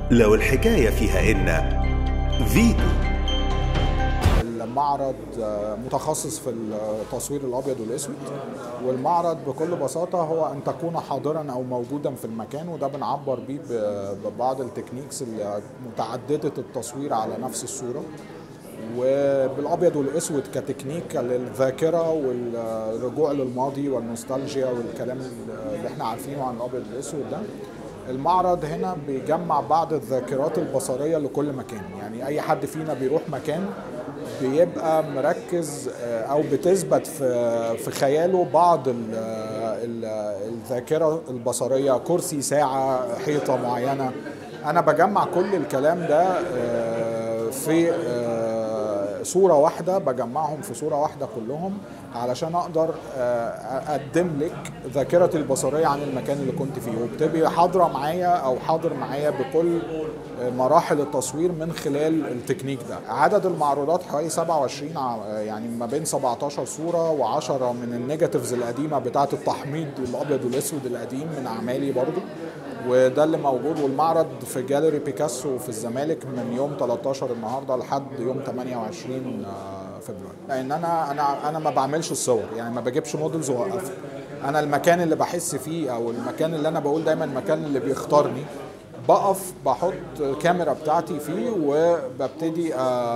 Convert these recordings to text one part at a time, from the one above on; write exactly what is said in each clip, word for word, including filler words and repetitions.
لو الحكاية فيها إن فيتو. المعرض متخصص في التصوير الأبيض والأسود، والمعرض بكل بساطة هو أن تكون حاضرا أو موجودا في المكان، وده بنعبر بيه ببعض التكنيكس متعددة التصوير على نفس الصورة، وبالأبيض والأسود كتكنيك للذاكرة والرجوع للماضي والنوستالجيا والكلام اللي احنا عارفينه عن الأبيض والأسود ده. المعرض هنا بيجمع بعض الذاكرات البصرية لكل مكان، يعني أي حد فينا بيروح مكان بيبقى مركز أو بتثبت في في خياله بعض الذاكرة البصرية، كرسي، ساعة، حيطة معينة. أنا بجمع كل الكلام ده في صورة واحدة، بجمعهم في صورة واحدة كلهم علشان أقدر أقدم لك ذاكرتي البصرية عن المكان اللي كنت فيه، وبتبقى حاضرة معايا أو حاضر معايا بكل مراحل التصوير من خلال التكنيك ده. عدد المعروضات حوالي سبعة وعشرين، يعني ما بين سبعتاشر صورة وعشرة من النيجاتيفز القديمة بتاعة التحميض الأبيض والأسود القديم من أعمالي برضو، وده اللي موجود. والمعرض في جاليري بيكاسو في الزمالك من يوم تلتاشر النهارده لحد يوم تمنية وعشرين فبراير. لان انا انا انا ما بعملش الصور، يعني ما بجيبش موديلز واوقفها. انا المكان اللي بحس فيه او المكان اللي انا بقول دايما المكان اللي بيختارني، بقف بحط الكاميرا بتاعتي فيه وببتدي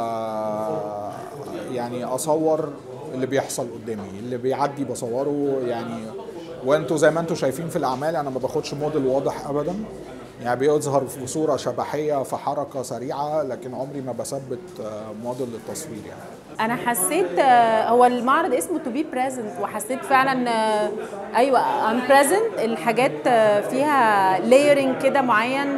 آه يعني اصور اللي بيحصل قدامي، اللي بيعدي بصوره. يعني وانتوا زي ما انتوا شايفين في الاعمال انا ما باخدش موديل واضح ابدا، يعني بيظهر في صوره شبحيه في حركه سريعه، لكن عمري ما بثبت موديل للتصوير. يعني انا حسيت هو المعرض اسمه تو بي بريزنت، وحسيت فعلا ايوه ام بريزنت. الحاجات فيها لايرنج كده معين،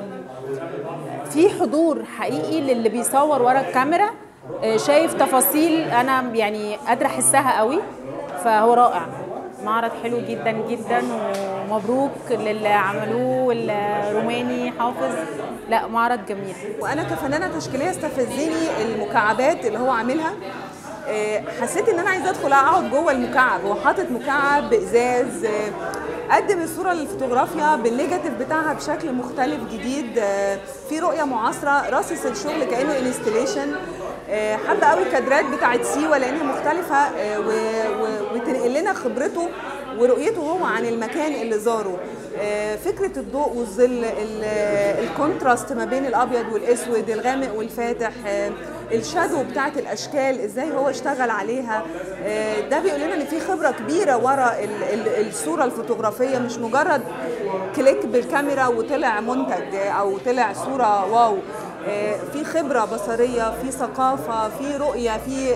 في حضور حقيقي للي بيصور ورا الكاميرا، شايف تفاصيل انا يعني قادره احسها قوي، فهو رائع. معرض حلو جدا جدا، ومبروك للي عملوه والروماني حافظ. لا معرض جميل. وانا كفنانه تشكيليه استفزني المكعبات اللي هو عاملها. حسيت ان انا عايزه ادخل اقعد جوه المكعب. هو حاطط مكعب بازاز، قدم الصوره للفوتوغرافيا بالنيجاتيف بتاعها بشكل مختلف جديد، في رؤيه معاصره، راصص الشغل كانه انستليشن. حابه قوي الكادرات بتاعت سيوه لانها مختلفه وتنقل لنا خبرته ورؤيته هو عن المكان اللي زاره. فكره الضوء والظل، الكونتراست ما بين الابيض والاسود، الغامق والفاتح، الشادو بتاعت الاشكال ازاي هو اشتغل عليها. ده بيقول لنا ان في خبره كبيره ورا الصوره الفوتوغرافيه، مش مجرد كليك بالكاميرا وطلع منتج او طلع صوره واو. في خبرة بصرية، في ثقافة، في رؤية، في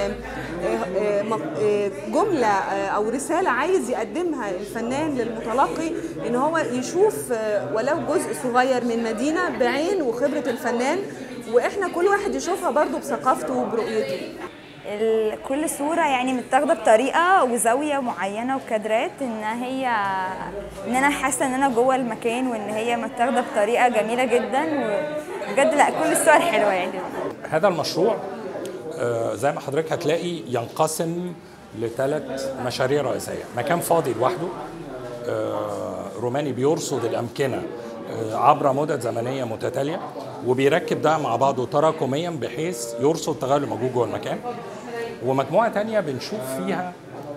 جملة أو رسالة عايز يقدمها الفنان للمتلقي، إن هو يشوف ولو جزء صغير من مدينة بعين وخبرة الفنان، وإحنا كل واحد يشوفها برضو بثقافته وبرؤيته. كل صورة يعني متاخدة بطريقة وزاوية معينة وكادرات، ان هي ان انا حاسة ان انا جوه المكان، وان هي متاخدة بطريقة جميلة جدا، وبجد لا كل الصور حلوة يعني. هذا المشروع زي ما حضرتك هتلاقي ينقسم لثلاث مشاريع رئيسية. مكان فاضي لوحده روماني بيرصد الأمكنة عبر مدد زمنية متتالية، وبيركب ده مع بعضه تراكميا بحيث يرصد التغير الموجود جوه المكان. ومجموعة تانية بنشوف فيها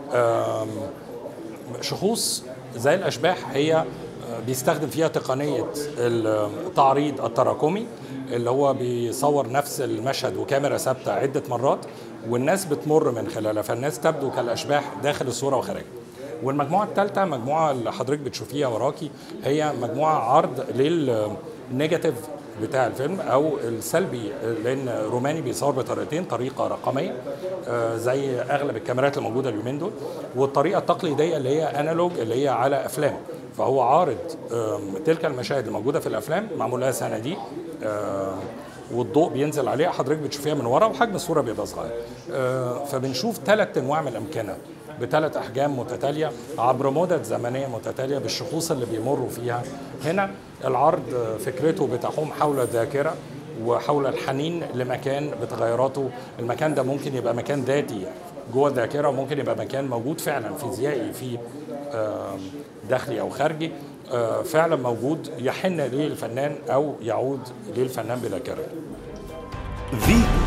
شخوص زي الأشباح، هي بيستخدم فيها تقنية التعريض التراكمي، اللي هو بيصور نفس المشهد وكاميرا ثابتة عدة مرات، والناس بتمر من خلالها، فالناس تبدو كالأشباح داخل الصورة وخارجها. والمجموعة الثالثة، مجموعة اللي حضرتك بتشوفيها وراكي، هي مجموعة عرض للنيجاتيف بتاع الفيلم أو السلبي، لأن روماني بيصور بطريقتين، طريقة رقمية زي أغلب الكاميرات الموجودة اليومين دول، والطريقة التقليدية اللي هي أنالوج اللي هي على أفلام. فهو عارض تلك المشاهد الموجودة في الأفلام معمول لها صناديق والضوء بينزل عليها، حضرتك بتشوفيها من ورا، وحجم الصورة بيبقى صغير. فبنشوف ثلاث أنواع من الأمكنة بثلاث أحجام متتالية عبر مدد زمنية متتالية بالشخوص اللي بيمروا فيها. هنا العرض فكرته بتحوم حول الذاكرة وحول الحنين لمكان بتغيراته. المكان ده ممكن يبقى مكان ذاتي جوه الذاكرة، وممكن يبقى مكان موجود فعلا فيزيائي، في داخلي أو خارجي. فعلا موجود يحن ليه الفنان او يعود للفنان بلا كرر.